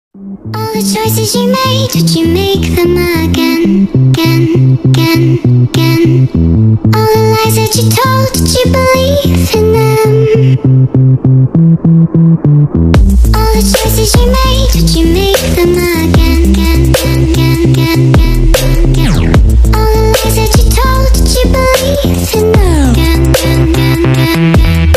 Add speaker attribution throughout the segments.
Speaker 1: All the choices you made, would you make them again, again, again, again? All the lies that you told, did you believe in them? All the choices you made, would you make them again, again, again, again, again, again? All the lies that you told, did you believe in them? Again, again, again, again,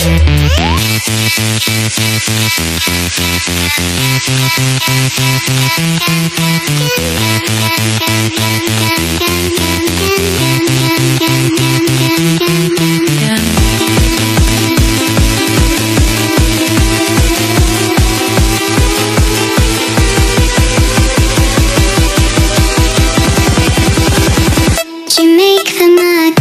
Speaker 1: you make them again.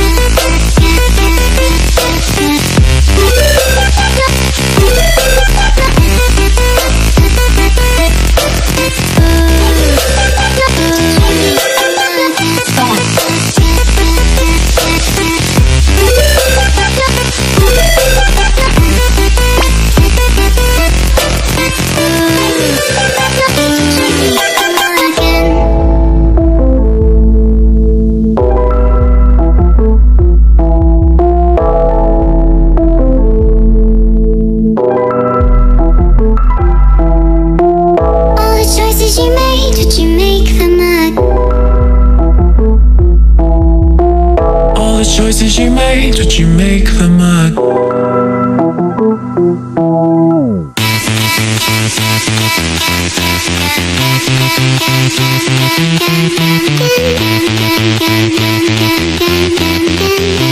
Speaker 2: Choices you made, would you make them again?
Speaker 1: All the choices you made, would you make them again?